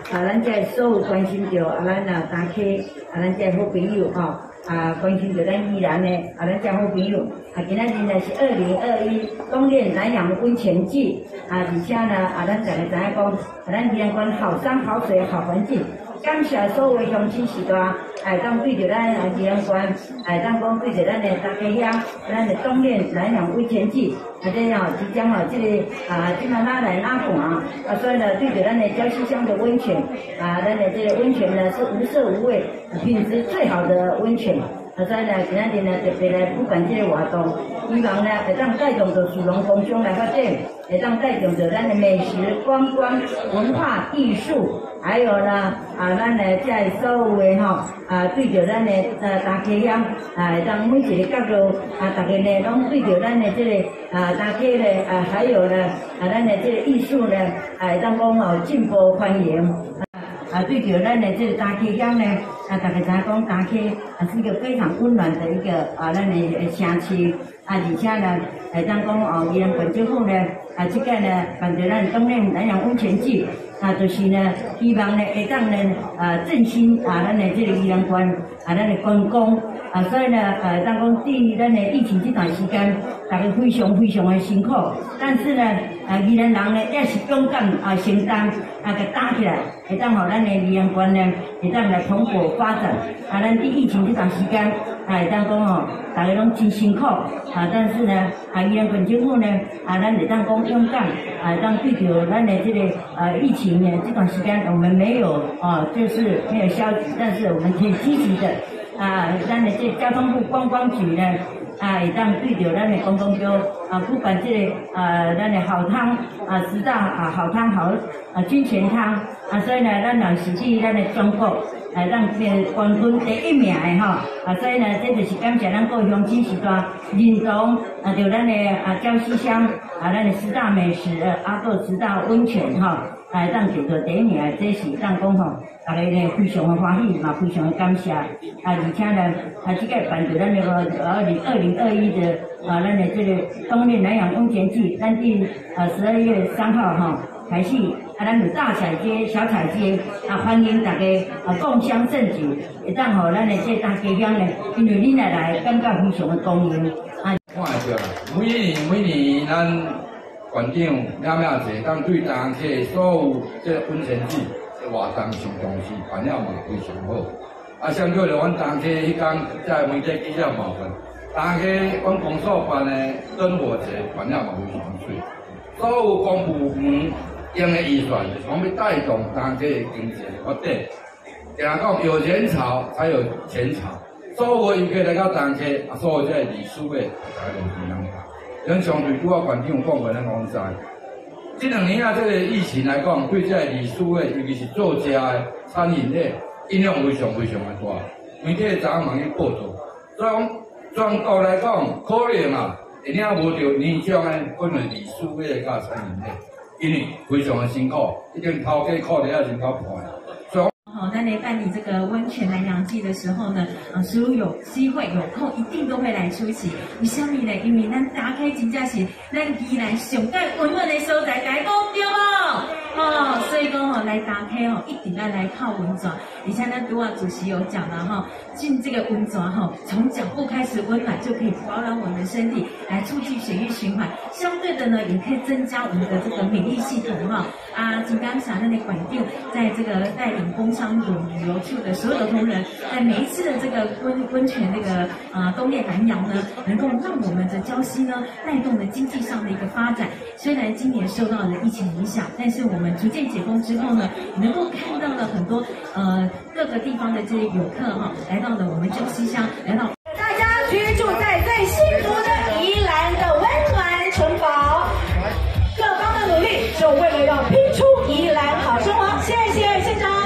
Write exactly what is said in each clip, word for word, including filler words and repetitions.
啊，咱这所有关心着啊，咱啊大家啊，咱这好朋友吼，啊，关心着咱宜兰的啊，咱这好朋友啊，今仔日呢是二零二一冬恋南洋温泉季啊，而且呢啊，咱大家知影讲，啊，咱宜兰县好山好水好环境。 感谢所有的乡亲时代，哎，当对着咱啊宜兰县，哎，当讲对着咱的大家乡，咱的冬恋南洋温泉季，啊，这样即将哦，这个啊，即马拉来拉环啊，所以呢，对着咱的礁溪乡的温泉，啊，咱的这个温泉呢是无色无味，品质最好的温泉。 啊，所以呢，今仔日呢特别来不办这个活动，希望呢会当带动着属龙工商来发展，会当带动着咱的美食、观光、文化艺术，还有呢啊，咱的在所有的吼啊，对着咱的呃大家乡啊，当每一个角度啊，大家呢拢对着咱的这个啊大家呢啊，还有呢啊，咱的这个艺术呢啊，当讲哦进步欢迎。 啊，对着咱的这个大溪乡呢，啊，大家知讲大溪啊是一个非常温暖的一个啊，咱的城市啊，而且呢，会当讲哦，宜兰县政府呢，啊，即个呢办着咱冬恋南洋温泉季，啊，就是呢，希望呢会当呢啊振兴啊咱的这个宜兰县啊咱的观光啊，所以呢，呃，当讲对咱的疫情这段时间，大家非常非常的辛苦，但是呢，啊，宜兰人呢也是勇敢啊承担啊，给打起来。 会当互咱的宜兰县呢，会当来蓬勃发展。啊，咱伫疫情这段时间，啊，会当讲吼，大家拢真辛苦。啊，但是呢，啊，宜兰县政府呢，啊，咱会当讲勇敢，啊，当对着咱的这个呃疫情呢这段时间，我们没有啊，就是没有消极，但是我们挺积极的。啊，咱的这交通部观光局呢。 啊，会当对着咱的观光标啊，不管这个呃，咱的好汤啊，十大啊好汤好啊金泉汤啊，所以呢，咱若是去咱的中国，啊，咱这冠军第一名的吼啊，所以呢，这就是感谢咱各位乡亲时代认同啊，就咱的啊礁溪乡啊，咱的十大美食阿斗十大温泉吼。 啊，当得到第一名，这是当讲吼，大家呢非常的欢喜，嘛非常的感谢。啊，而且呢，啊，这个办着咱那个二零二零二一的啊，咱的这个冬恋南洋温泉季，咱第呃十二月三号哈开始，啊，咱有大彩街、小彩街，啊，欢迎大家啊共襄盛举，会当吼咱的这大家乡呢，因为恁来来，感觉非常的光荣啊。 看会着，每年每年咱。 县长了了者，当对当客所有这个温泉季的活动上重视，办了嘛非常好。啊，相对来，阮当客迄天在媒体记者麻烦，当客阮公所办的灯火节办了嘛非常水。所有公部门用的预算，拢要带动当客的经济发展。听讲有人潮才有钱潮，所有游客来到当客，啊，所有这历史的大家拢一样。 咱相对拄啊，县长讲过，咱拢知。这两年啊，这个疫情来讲，对这历史的，尤其是做食的、餐饮业，影响非常非常的大。媒体昨昏嘛去报道，所以讲全国来讲，可能啊，会领无到年终的可能历史业甲餐饮业，因为非常的辛苦，一定头家苦力啊，真够破。所以。 好，在来办理这个温泉南洋季的时候呢，呃，所有有机会有空一定都会来出席。为什么呢？因为咱打开真正是咱宜兰上界温暖的所在，大家讲对不？哦，所以讲哦，来打开哦，一定要来泡温泉。你像咱拄啊主席有讲了哈，进这个温泉哈，从脚部开始温暖就可以保养我们的身体，来促进血液循环。相对的呢，也可以增加我们的这个免疫系统哈。啊，金刚峡那的管定，在这个带领工商。 旅游处的所有的同仁，在每一次的这个温温泉这个呃冬恋南洋呢，能够让我们的礁溪呢带动了经济上的一个发展。虽然今年受到了疫情影响，但是我们逐渐解封之后呢，能够看到了很多呃各个地方的这些游客哈，来到了我们礁溪乡，来到大家居住在最幸福的宜兰的温暖城堡，各方的努力就为了要拼出宜兰好生活。谢谢县长。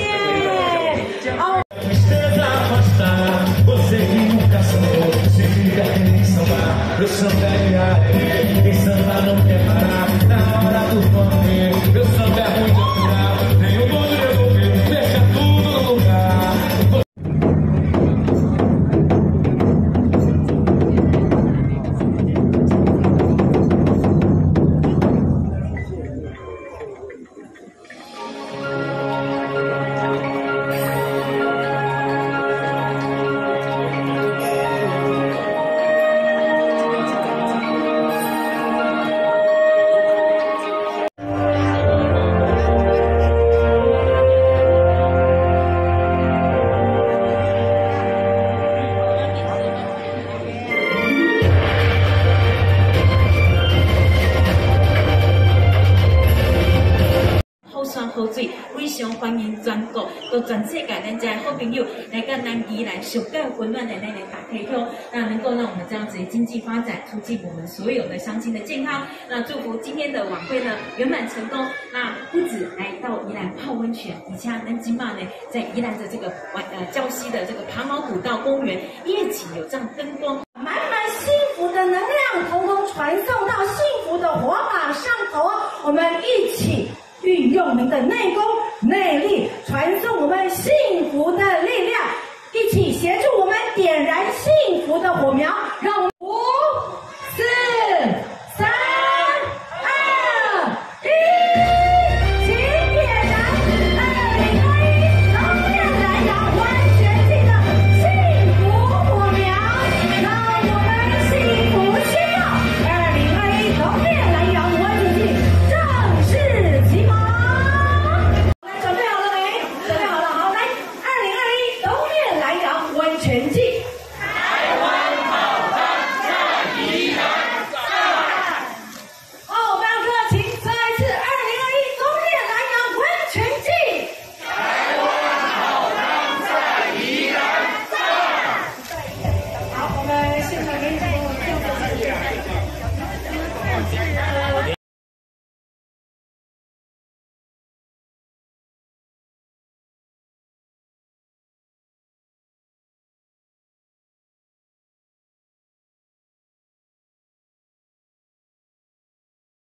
Você que nunca sonhou, se liga que nem sambar. Eu samba é real, quem samba não quer parar. Na hora do fome, meu samba é muito natural. Nem o mundo devolver, deixa tudo no lugar. 常欢迎全国、和全世界咱家好朋友来到咱宜兰上盖温暖的那个大溪乡，那能够让我们这样子的经济发展，促进我们所有的乡亲的健康。那祝福今天的晚会呢圆满成功。那不止来到宜兰泡温泉，以前咱今嘛呢，在宜兰的这个晚呃礁溪的这个爬毛古道公园，夜景有这样灯光。 满满幸福的能量，统统传送到幸福的火把上头。我们一起运用您的内功、内力，传送我们幸福的力量，一起协助我们点燃幸福的火苗，让我们。